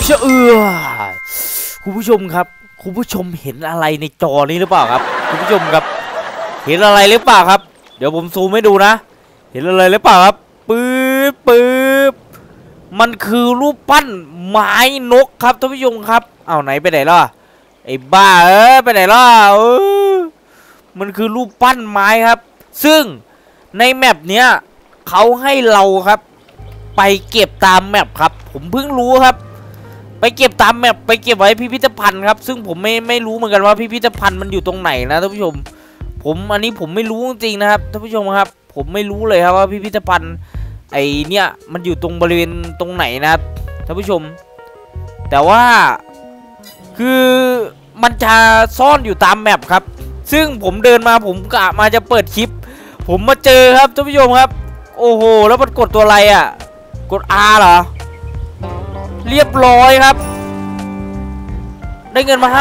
คุณผู้ชมครับคุณผู้ชมเห็นอะไรในจอนี้หรือเปล่าครับคุณผู้ชมครับเห็นอะไรหรือเปล่าครับเดี๋ยวผมซูมให้ดูนะเห็นอะไรหรือเปล่าครับปึ๊บมันคือรูปปั้นไม้นกครับท่านผู้ชมครับเอาไหนไปไหนล่ะไอ้บ้าไปไหนล่ะมันคือรูปปั้นไม้ครับซึ่งในแมปเนี้ยเขาให้เราครับไปเก็บตามแมปครับผมเพิ่งรู้ครับไปเก็บตามแมปไปเก็บไว้พิพิธภัณฑ์ครับซึ่งผมไม่รู้เหมือนกันว่าพิพิธภัณฑ์มันอยู่ตรงไหนนะท่านผู้ชมอันนี้ผมไม่รู้จริงๆนะครับท่านผู้ชมครับผมไม่รู้เลยครับว่าพิพิธภัณฑ์ไอเนี่ยมันอยู่ตรงบริเวณตรงไหนนะครับท่านผู้ชมแต่ว่าคือมันจะซ่อนอยู่ตามแมปครับซึ่งผมเดินมาผมกะมาจะเปิดคลิปผมมาเจอครับท่านผู้ชมครับโอ้โหแล้วมันกดตัวอะไรอ่ะกด R เหรอเรียบร้อยครับได้เงินมา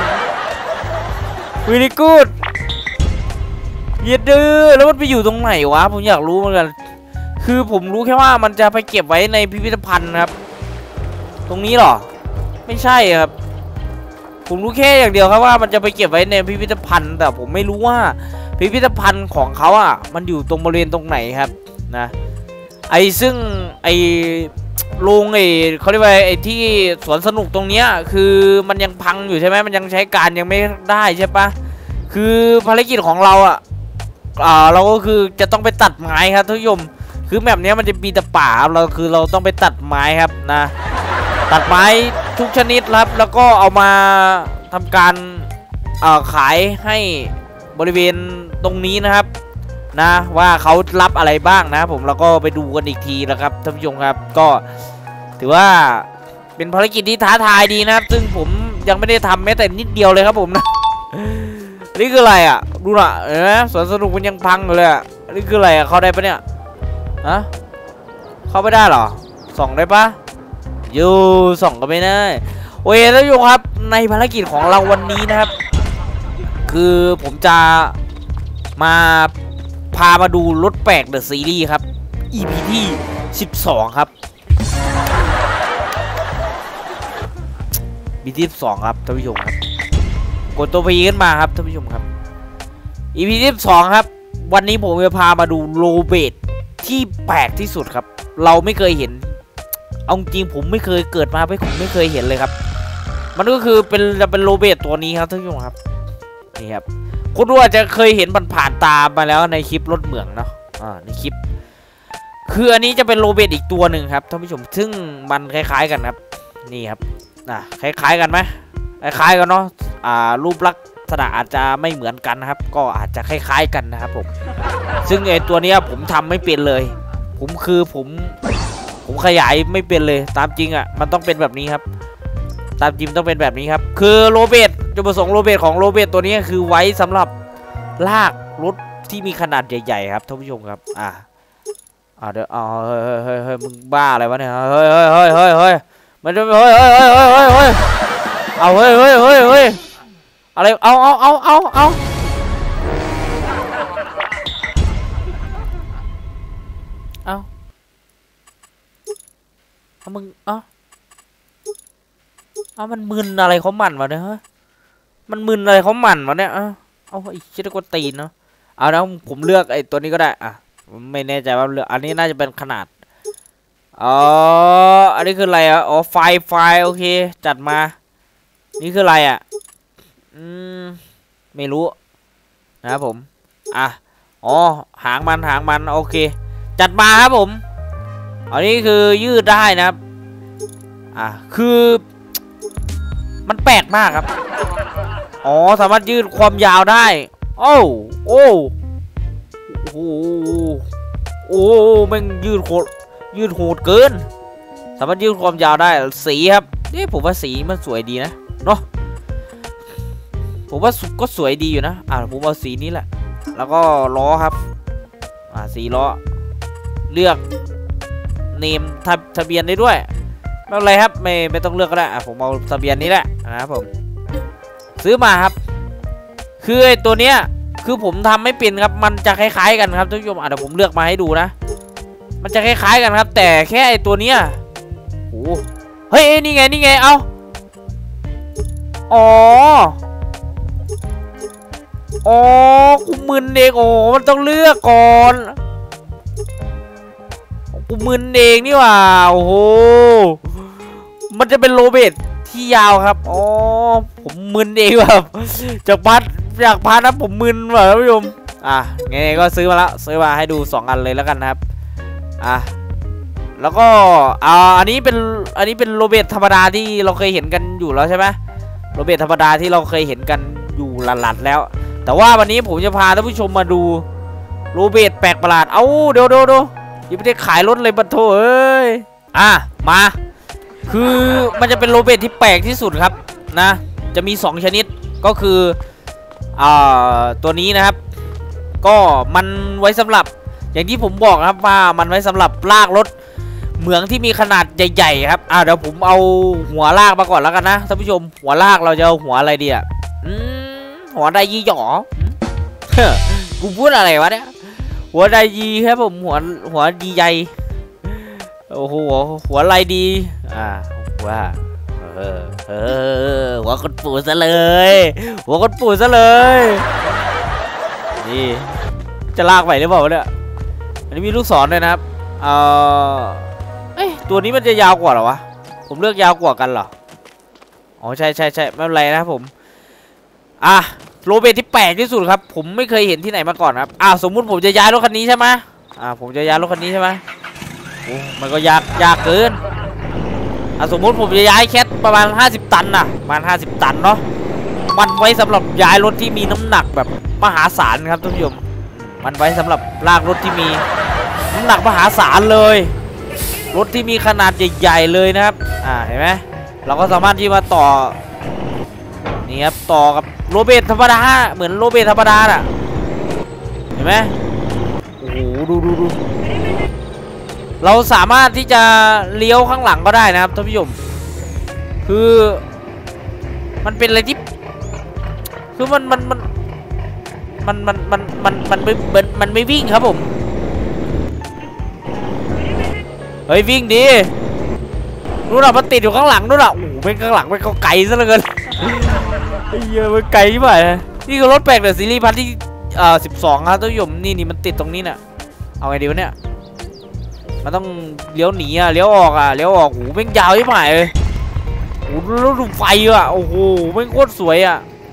50,000 very good เย็ดดื้อแล้วมันไปอยู่ตรงไหนวะผมอยากรู้เหมือนกันคือผมรู้แค่ว่ามันจะไปเก็บไว้ในพิพิธภัณฑ์ครับตรงนี้หรอไม่ใช่ครับผมรู้แค่อย่างเดียวครับว่ามันจะไปเก็บไว้ในพิพิธภัณฑ์แต่ผมไม่รู้ว่าพิพิธภัณฑ์ของเขาอ่ะมันอยู่ตรงบริเวณตรงไหนครับนะซึ่งโรงเขาเรียกว่าที่สวนสนุกตรงเนี้ยคือมันยังพังอยู่ใช่ไหมมันยังใช้การยังไม่ได้ใช่ปะคือภารกิจของเราอ่ะเราก็คือจะต้องไปตัดไม้ครับท่านผู้ชมคือแบบนี้มันจะมีแต่ป่าเราต้องไปตัดไม้ครับนะตัดไม้ทุกชนิดครับแล้วก็เอามาทำการขายให้บริเวณตรงนี้นะครับนะว่าเขารับอะไรบ้างนะผมแล้วก็ไปดูกันอีกทีนะครับท่านผู้ชมครับก็ถือว่าเป็นภารกิจที่ท้าทายดีนะครับซึ่งผมยังไม่ได้ทำแม้แต่นิดเดียวเลยครับผมนะนี่คืออะไรอ่ะดูน่ะเห็นไหมสวนสนุกมันยังพังเลยอ่ะนี่คืออะไรอ่ะเข้าได้ปะเนี่ยฮะเข้าไม่ได้หรอส่องได้ปะยูส่องก็ไม่ได้โอเคท่านผู้ชมครับในภารกิจของเราวันนี้นะครับคือผมจะพามาดูรถแปลกเดอะซีรีส์ครับ EP ที่12ครับ EP ที่12ครับท่านผู้ชมครับกดตัวพีขึ้นมาครับท่านผู้ชมครับ EP ที่12ครับวันนี้ผมจะพามาดูโรเบตที่แปลกที่สุดครับเราไม่เคยเห็นเอาจริงผมไม่เคยเกิดมาผมไม่เคยเห็นเลยครับมันก็คือเป็นโรเบตตัวนี้ครับท่านผู้ชมครับนี่ครับคุณดูอาจจะเคยเห็นผ่านตามาแล้วในคลิปรถเหมืองเนาะในคลิปคืออันนี้จะเป็นโรเบตอีกตัวหนึ่งครับท่านผู้ชมซึ่งมันคล้ายๆกันครับนี่ครับคล้ายๆกันไหมคล้ายๆกันเนาะรูปลักษณะอาจจะไม่เหมือนกันนะครับก็อาจจะคล้ายๆกันนะครับผมซึ่งไอตัวนี้ผมทำไม่เป็นเลยผมขยายไม่เป็นเลยตามจริงอ่ะมันต้องเป็นแบบนี้ครับตามจริงต้องเป็นแบบนี้ครับคือโรเบตจุดประสงค์โรเบตของโรเบตตัวนี้คือไว้สำหรับลากรถที่มีขนาดใหญ่ๆครับท่านผู้ชมครับเดี๋ยวเฮ้ยมึงบ้าอะไรวะเนี่ยเฮ้ยมันจะเฮ้ยเอาเฮ้ยอะไรเอามึงมันมึนอะไรเขาหมั่นวะเนี่ยฮะมันมึนอะไรเขาหมั่นวะเนี่ยเอาไอ้ชิดกวนตีนเนาะเอาแล้วผมเลือกไอ้ตัวนี้ก็ได้ไม่แน่ใจว่าเลือกอันนี้น่าจะเป็นขนาดอันนี้คืออะไรไฟโอเคจัดมานี่คืออะไรไม่รู้นะครับผมหางมันโอเคจัดมาครับผมอันนี้คือยืดได้นะครับคือมันแปลกมากครับสามารถยืดความยาวได้โอ้แม่งยืดโหดเกินสามารถยืดความยาวได้สีครับนี่ผมว่าสีมันสวยดีนะเนาะผมว่าก็สวยดีอยู่นะผมเอาสีนี้แหละแล้วก็ล้อครับสีล้อเลือกเนมทะเบียนได้ด้วยไม่เป็นไรครับไม่ต้องเลือกก็ได้ผมเอาทะเบียนนี้แหละนะครับผมซื้อมาครับคือไอ้ตัวเนี้ยคือผมทำไม่เป็นครับมันจะคล้ายๆกันครับท่านผู้ชมเดี๋ยวผมเลือกมาให้ดูนะมันจะคล้ายๆกันครับแต่แค่ไอ้ตัวเนี้ยเฮ้ยนี่ไงนี่ไงเอาอ๋อกูมึนเองโอ้มันต้องเลือกก่อนกูมึนเองนี่หว่าโอ้โหมันจะเป็นโรเบิร์ตที่ยาวครับอ๋อผมมึนเองแบบจากพัดนะผมมึนว่ะท่านผู้ชมไงก็ซื้อมาแล้วซื้อมาให้ดู2 อันเลยแล้วกันนะครับแล้วก็อันนี้เป็นโรเบิร์ตธรรมดาที่เราเคยเห็นกันอยู่แล้วใช่ไหมโรเบิร์ตธรรมดาที่เราเคยเห็นกันอยู่หลัดๆแล้วแต่ว่าวันนี้ผมจะพาท่านผู้ชมมาดูโรเบิร์ตแปลกประหลาดเดี๋ยวยังไม่ได้ขายรถเลยบัตโถเอ้ยมาคือมันจะเป็นโรเบิร์ตที่แปลกที่สุดครับนะจะมี2 ชนิดก็คือตัวนี้นะครับก็มันไว้สำหรับอย่างที่ผมบอกครับว่ามันไว้สำหรับลากรถเหมืองที่มีขนาดใหญ่ๆครับเดี๋ยวผมเอาหัวลากมาก่อนแล้วกันนะท่านผู้ชมหัวลากเราจะเอาหัวอะไรดีหัวไดยีหยอกูพูดอะไรวะเนี่ยหัวไดยีครับผมหัวดีใหญ่โอ้โหหัวไรดีว่าหัวคนปู่ซะเลยหัวคนปู่ซะเลยนี่จะลากไปหรือเปล่าเนี่ยอันนี้มีลูกศรด้วยนะครับตัวนี้มันจะยาวกว่าเหรอวะผมเลือกยาวกว่ากันเหรออ๋อใช่ไม่เป็นไรนะครับผมโรเบิร์ตที่แปลกที่สุดครับผมไม่เคยเห็นที่ไหนมาก่อนครับสมมุติผมจะย้ายรถคันนี้ใช่ไหมผมจะย้ายรถคันนี้ใช่ไหมโอ้มันก็ยากเกินสมมุติผมจะย้ายแคทประมาณ50 ตันประมาณ50 ตันเนาะมันไว้สำหรับย้ายรถที่มีน้ำหนักแบบมหาศาลครับท่านผู้ชมมันไว้สำหรับลากรถที่มีน้ำหนักมหาศาลเลยรถที่มีขนาดใหญ่ๆเลยนะครับเห็นไหมเราก็สามารถที่มาต่อนี่ครับต่อกับโรเบิร์ตธรรมดาเหมือนโรเบิร์ตธรรมดาเห็นไหมโอ้โหดูเราสามารถที่จะเลี้ยวข้างหลังก็ได้นะครับท่านผู้ชมคือมันเป็นอะไรที่คือมันไม่วิ่งครับผมเฮ้ยวิ่งดีนู่นมันติดอยู่ข้างหลังนู่นโอ้โหเป็นข้างหลังเป็นไกลซะเหลือเกินเยอะมันไกลใช่ไหมนี่คือรถแปลกแต่ซีรีส์พันที่12ครับท่านผู้ชมนี่มันติดตรงนี้น่ะเอาไงดีวะเนี่ยมันต้องเลี้ยวหนีเลี้ยวออกเลี้ยวออกโอ้โหเป็นยาวใช่ไหมเลยโอ้โหรถดูไฟโอ้โหเป็นโคตรสวย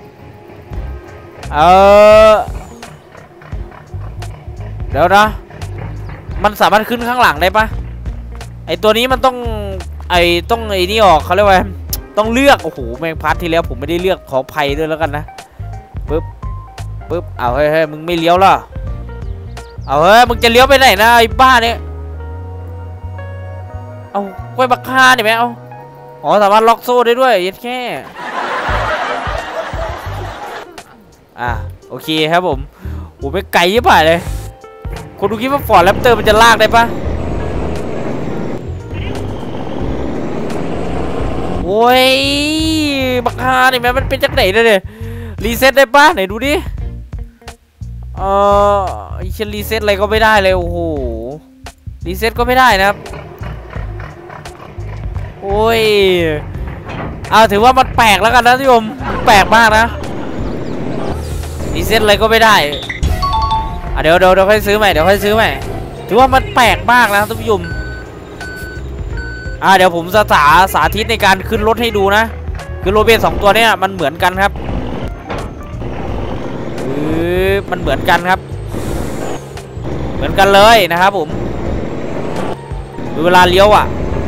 เดี๋ยวนะมันสามารถขึ้นข้างหลังได้ปะไอตัวนี้มันต้องนี่ออกเขาเรียกว่าต้องเลือกโอ้โหแมงพัดที่แล้วผมไม่ได้เลือกขอภัยด้วยแล้วกันนะปึ๊บเฮ้ยมึงไม่เลี้ยวหรอเฮ้ยมึงจะเลี้ยวไปไหนนะไอ้บ้าเนี่ยกล้วยบักคาเนี่ยไหมสามารถล็อกโซ่ได้ด้วยยัดแค่โอเคครับผมโอ้ไปไกลยิ่งไปเลยคุณดูคิดว่าฟอร์ดแรปเตอร์มันจะลากได้ปะโอ้ยบักฮาเนี่ยมันเป็นจากไหนเนี่ยรีเซ็ตได้ปะไหนดูดิฉันรีเซ็ตอะไรก็ไม่ได้เลยโอ้โหรีเซ็ตก็ไม่ได้นะครับโอ้ยถือว่ามันแปลกแล้วกันนะท่านผู้ชมแปลกมากนะรีเซ็ตอะไรก็ไม่ได้เดี๋ยวค่อยซื้อใหม่ถือว่ามันแปลกมากนะท่านผู้ชมเดี๋ยวผมสาธิตในการขึ้นรถให้ดูนะคือโรเบิร์ต2 ตัวเนี้ยมันเหมือนกันครับมันเหมือนกันครับเหมือนกันเลยนะครับผมดูเวลาเลี้ยว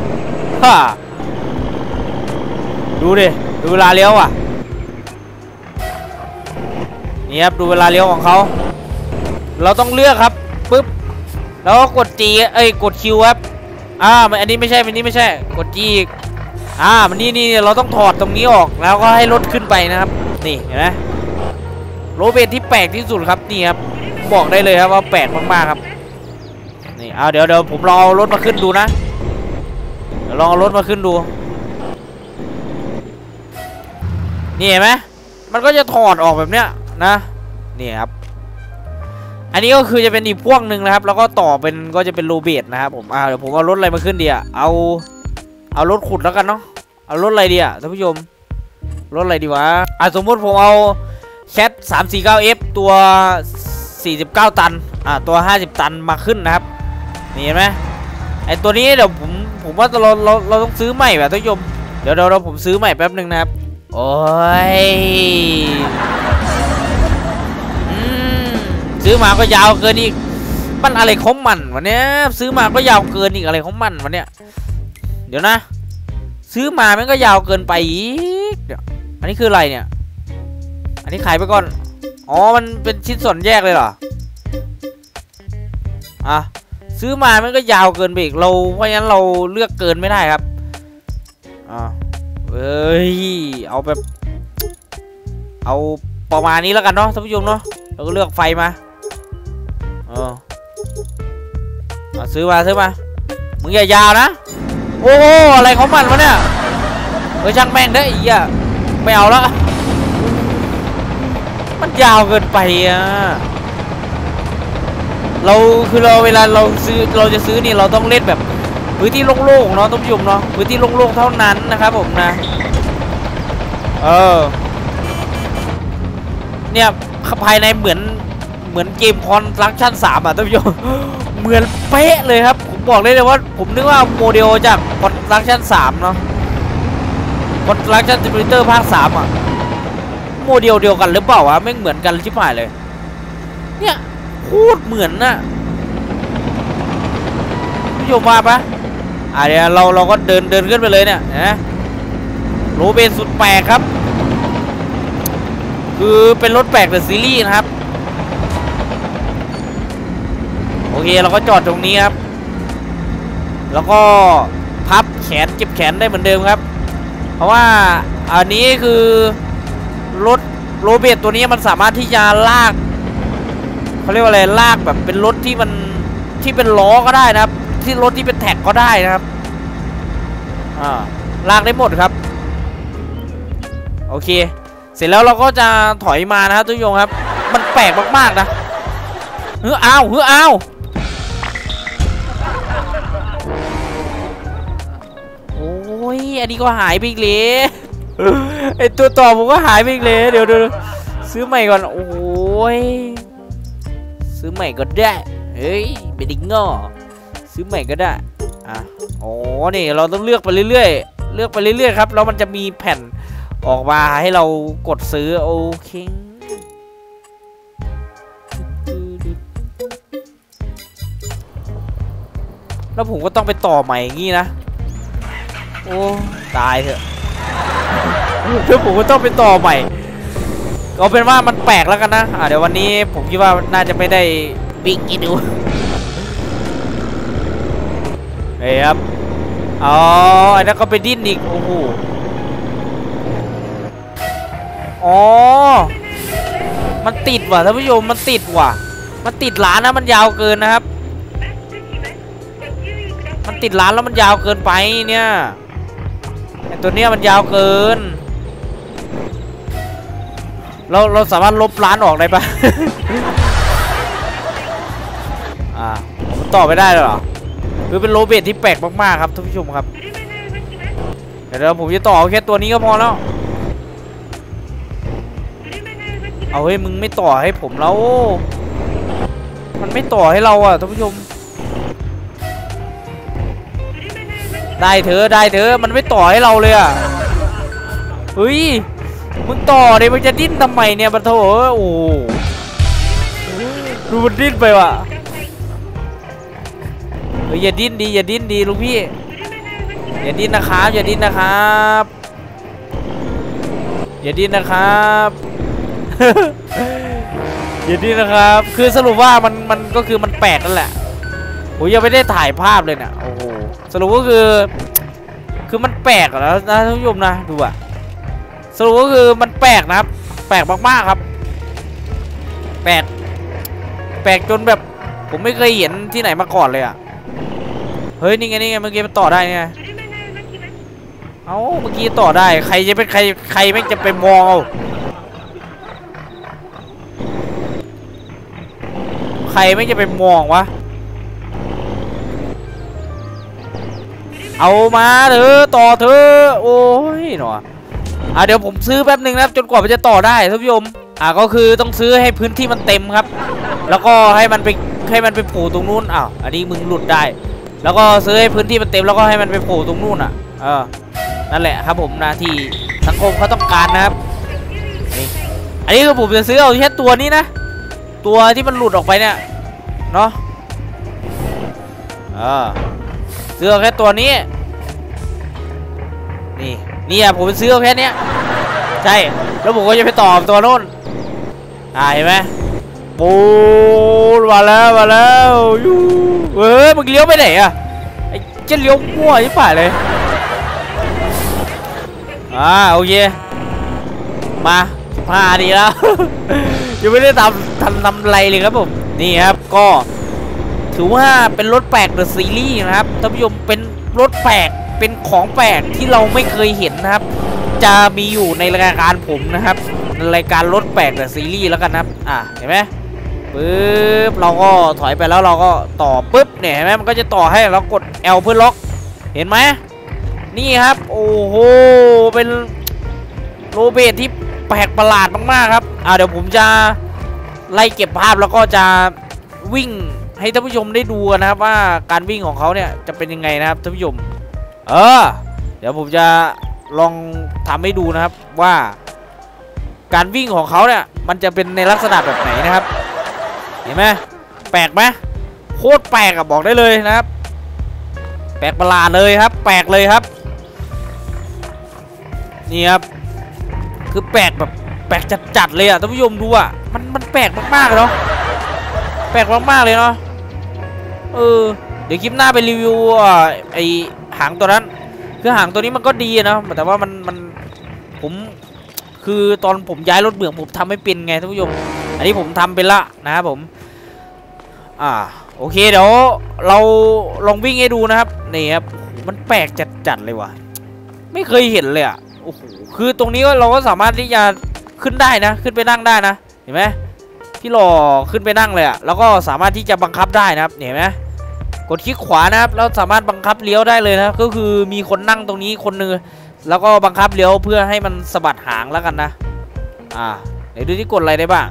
ดูดิดูเวลาเลี้ยวนี่ครับดูเวลาเลี้ยวของเขาเราต้องเลือกครับปึ๊บแล้วก็กดGกดคิวครับอันนี้ไม่ใช่กดGอีกมันนี่เราต้องถอดตรงนี้ออกแล้วก็ให้รถขึ้นไปนะครับนี่เห็นไหมโรเบิร์ตที่แปลกที่สุดครับนี่ครับบอกได้เลยครับว่าแปลกมากๆครับนี่เดี๋ยวผมลองเอารถมาขึ้นดูนะเดี๋ยวลองเอารถมาขึ้นดูนี่เห็นไหมมันก็จะถอดออกแบบเนี้ยนะนี่ครับอันนี้ก็คือจะเป็นอีกพวกหนึ่งนะครับแล้วก็ต่อเป็นก็จะเป็นโรเบิร์ตนะครับผมเดี๋ยวผมเอารถอะไรมาขึ้นดีเอาเอารถขุดแล้วกันเนาะเอารถอะไรดีอะท่านผู้ชมรถอะไรดีวะสมมติผมเอาแคท 349F ตัว49ตันตัว50ตันมาขึ้นนะครับนี่เห็นไหมไอตัวนี้เดี๋ยวผมว่าเราต้องซื้อใหม่แบบท่านผู้ชมเดี๋ยวผมซื้อใหม่แป๊บหนึ่งนะครับโอ้ยซื้อมาก็ยาวเกินอีกมันอะไรของมันวะเนี้ยซื้อมาก็ยาวเกินอีกอะไรของมันวะเนี้ยเดี๋ยวนะซื้อมามันก็ยาวเกินไปอีกเดี๋ยวอันนี้คืออะไรเนี่ยอันนี้ขายไปก่อนอ๋อมันเป็นชิ้นส่วนแยกเลยเหรอซื้อมามันก็ยาวเกินไปอีกเพราะฉะนั้นเราเลือกเกินไม่ได้ครับเอ้ยเอาแบบเอาประมาณนี้แล้วกันเนาะท่านผู้ชมเนาะเราก็เลือกไฟมาซื้อมามึงอย่ายาวนะโอ้อะไรของมันวะเนี่ยช่างแม่งเด้อไอ้เหี้ยไม่เอาแล้วมันยาวเกินไปเราเวลาเราจะซื้อนี่เราต้องเล่นแบบพื้นที่โล่งๆเนาะท่านผู้ชมเนาะพื้นที่โล่งๆเท่านั้นนะครับผมนะเนี่ยภายในเหมือนเกมคอนสตรักชั่น3ท่านผู้ชมเหมือนเป๊ะเลยครับผมบอกเลยว่าผมนึกว่าโมเดลจากคอนสตรักชั่น3เนาะคอนสตรักชั่นซิมูเลเตอร์ภาค3โมเดลเดียวกันหรือเปล่าวะไม่เหมือนกันชิบหายเลยเนี่ยโคตรเหมือนน่ะผู้ชมมาปะเดี๋ยวเราก็เดินขึ้นไปเลยเนี่ยนะโรเบนสุดแปลกครับคือเป็นรถแปลกแต่ซีรีส์นะครับโอเคเราก็จอดตรงนี้ครับแล้วก็พับแขนเก็บแขนได้เหมือนเดิมครับเพราะว่าอันนี้คือรถโรเบตตัวนี้มันสามารถที่จะลากเขาเรียกว่าอะไรลากแบบเป็นรถที่เป็นล้อก็ได้นะครับที่รถที่เป็นแท็กก็ได้นะครับลากได้หมดครับโอเคเสร็จแล้วเราก็จะถอยมานะครับทุกท่านครับมันแปลกมากๆนะอ้าวโอ้ยอันนี้ก็หายไปอีกเลยไอตัวต่อผมก็หายไปอีกเลยเดี๋ยวซื้อใหม่ก่อนโอ้ยซื้อใหม่ก็ได้เฮ้ยไม่ได้ง้อซื้อใหม่ก็ได้อ๋อนี่เราต้องเลือกไปเรื่อยๆครับแล้วมันจะมีแผ่นออกมาให้เรากดซื้อโอเคแล้วผมก็ต้องไปต่อใหม่อย่างงี้นะโอ้ตายเถอะแล้วผมก็ต้องไปต่อใหม่เอาเป็นว่ามันแปลกแล้วกันนะเดี๋ยววันนี้ผมคิดว่าน่าจะไม่ได้บิ๊กอีดูเฮ้ยครับอันนั้นก็ไปดิ้นอีกโอ้โหมันติดว่ะท่านผู้ชมมันติดว่ะมันติดร้านนะมันยาวเกินนะครับมันติดร้านแล้วมันยาวเกินไปเนี่ยไอตัวเนี้ยมันยาวเกินเราสามารถลบร้านออกได้ปะ ต่อไม่ได้หรอคือเป็นโรเบตที่แปลกมากๆครับท่านผู้ชมครับเดี๋ยวผมจะต่อแค่ตัวนี้ก็พอแล้วเอาเฮ้ยมึงไม่ต่อให้ผมแล้วมันไม่ต่อให้เราท่านผู้ชมได้เถอะมันไม่ต่อให้เราเลยเฮ้ยมึงต่อเลยมึงจะดิ้นทำไมเนี่ยบัตโถโอ้ดูมันดิ้นไปว่ะอย่าดิ้นดีลูกพี่อย่าดิ้นนะครับอย่าดิ้นนะครับอย่าดิ้นนะครับคือสรุปว่ามันก็คือมันแปลกนั่นแหละโอ้ยยังไม่ได้ถ่ายภาพเลยเนี่ยโอ้โหสรุปก็คือมันแปลกแล้วนะท่านผู้ชมนะดูสรุปก็คือมันแปลกนะครับแปลกมากๆครับแปลกจนแบบผมไม่เคยเห็นที่ไหนมาก่อนเลยเฮ้ยนี่ไงเมื่อกี้มันต่อได้ไงเมื่อกี้ต่อได้ใครจะเป็นใครไม่จะไปมองใครไม่จะไปมองวะเอามาเถอะต่อเถอะโอ้ยหนอเดี๋ยวผมซื้อแป๊บหนึ่งนะครับจนกว่ามันจะต่อได้ท่านผู้ชมก็คือต้องซื้อให้พื้นที่มันเต็มครับแล้วก็ให้มันไปโผล่ตรงนู้นอันนี้มึงหลุดได้แล้วก็ซื้อให้พื้นที่มันเต็มแล้วก็ให้มันไปโผล่ตรงนู้นนั่นแหละครับผมนะที่สังคมเขาต้องการนะครับอันนี้คือผมจะซื้อเอาแค่ตัวนี้นะตัวที่มันหลุดออกไปเนี่ยเนาะซื้อเอาแค่ตัวนี้นี่ผมไปซื้อเอาแค่นี้ใช่แล้วผมก็จะไปต่อตัวโน้นเห็นไหมปูมาแล้วยูมึงเลี้ยวไปไหนไอ้เจ้าเลี้ยวมั่วที่ฝ่ายเลยโอเคมา15 ดีแล้ว ยังไม่ได้ทำอะไรเลยครับผมนี่ครับก็ถือว่าเป็นรถแปลกเดอะซีรีส์นะครับท่านผู้ชมเป็นรถแปลกเป็นของแปลกที่เราไม่เคยเห็นนะครับจะมีอยู่ในรายการผมนะครับรายการรถแปลกเดอะซีรีส์แล้วกันนะครับเห็นไหมปึ๊บเราก็ถอยไปแล้วเราก็ต่อปึ๊บเนี่ยเห็นไหมมันก็จะต่อให้เรากด L เพื่อล็อกเห็นไหมนี่ครับโอ้โหเป็นโรเบทที่แปลกประหลาดมากๆครับเดี๋ยวผมจะไล่เก็บภาพแล้วก็จะวิ่งให้ท่านผู้ชมได้ดูนะครับว่าการวิ่งของเขาเนี่ยจะเป็นยังไงนะครับท่านผู้ชมเดี๋ยวผมจะลองทำให้ดูนะครับว่าการวิ่งของเขาเนี่ยมันจะเป็นในลักษณะแบบไหนนะครับเห็นไหมแปลกไหมโคตรแปลกบอกได้เลยนะครับแปลกประหลาดเลยครับแปลกเลยครับนี่ครับคือแปลกแบบแปลกจัดเลยท่านผู้ชมดูมันแปลกมากๆเนาะแปลกมากๆเลยเนาะเดี๋ยวคลิปหน้าไปรีวิวไอหางตัวนั้นคือหางตัวนี้มันก็ดีนะแต่ว่าผมคือตอนผมย้ายรถเหมืองผมทำไม่เป็นไงท่านผู้ชมอันนี้ผมทำเป็นละนะครับผมโอเคเดี๋ยวเราลองวิ่งให้ดูนะครับนี่ครับมันแปลกจัดเลยว่ะไม่เคยเห็นเลยโอ้โหคือตรงนี้เราก็สามารถที่จะขึ้นได้นะขึ้นไปนั่งได้นะเห็นไหมพี่หล่อขึ้นไปนั่งเลยแล้วก็สามารถที่จะบังคับได้นะครับเห็นไหมกดคลิกขวานะครับแล้วสามารถบังคับเลี้ยวได้เลยนะก็คือมีคนนั่งตรงนี้คนหนึ่งแล้วก็บังคับเลี้ยวเพื่อให้มันสะบัดหางแล้วกันนะเดี๋ยวดูที่กดอะไรได้บ้าง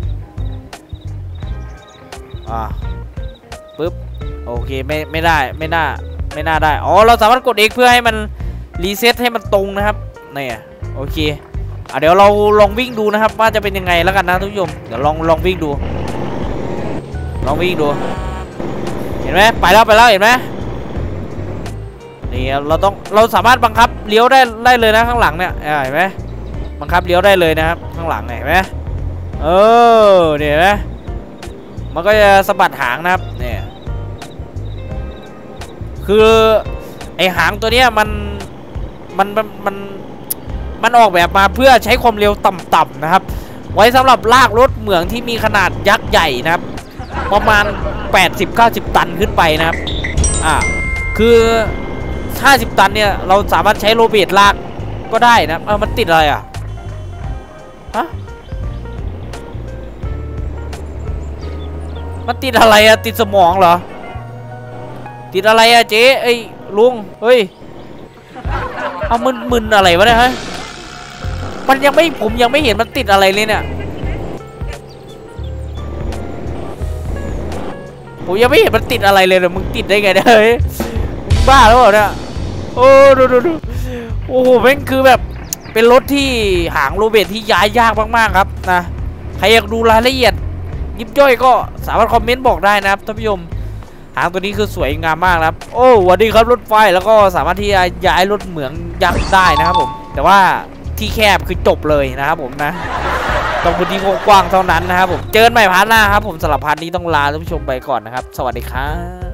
ปึ๊บโอเคไม่ได้ไม่น่าได้เราสามารถกด X เพื่อให้มันรีเซ็ตให้มันตรงนะครับนี่โอเคเดี๋ยวเราลองวิ่งดูนะครับว่าจะเป็นยังไงแล้วกันนะทุกผู้ชมเดี๋ยวลองวิ่งดูเห็นไหมไปแล้วเห็นไหมนี่เราสามารถบังคับเลี้ยวได้เลยนะข้างหลังเนี่ยเห็นไหมบังคับเลี้ยวได้เลยนะครับข้างหลังเห็นไหมเนี่ยเห็นไหมมันก็จะสะบัดหางนะครับเนี่ยคือไอหางตัวเนี้ยมันออกแบบมาเพื่อใช้ความเร็วต่ำๆนะครับไว้สำหรับลากรถเหมืองที่มีขนาดยักษ์ใหญ่นะครับประมาณ 80-90 ตันขึ้นไปนะครับคือ50 ตันเนี่ยเราสามารถใช้โรเบทลากก็ได้นะมันติดอะไรมันติดอะไรติดสมองเหรอติดอะไรเจ๊ไอ้ลุงเฮ้ยมึนอะไรวะเนี่ยฮะผมยังไม่เห็นมันติดอะไรเลยเนี่ยผมยังไม่เห็นมันติดอะไรเลยมึงติดได้ไงเนี่ยเฮ้ยบ้าแล้วเหรอเนี่ยดูโอ้โหแม่งคือแบบเป็นรถที่หางโรเบทที่ย้ายยากมากๆครับนะใครอยากดูรายละเอียดยิบย่อยก็สามารถคอมเมนต์บอกได้นะครับท่านผู้ชมหางตัวนี้คือสวยงามมากนะครับสวัสดีครับรถไฟแล้วก็สามารถที่จะย้ายรถเหมืองยักษ์ได้นะครับผมแต่ว่าที่แคบคือจบเลยนะครับผมนะต้องพื้นที่กว้างเท่านั้นนะครับผมเจอกันใหม่พาร์ทหน้าครับผมสำหรับพาร์ทนี้ต้องลาท่านผู้ชมไปก่อนนะครับสวัสดีครับ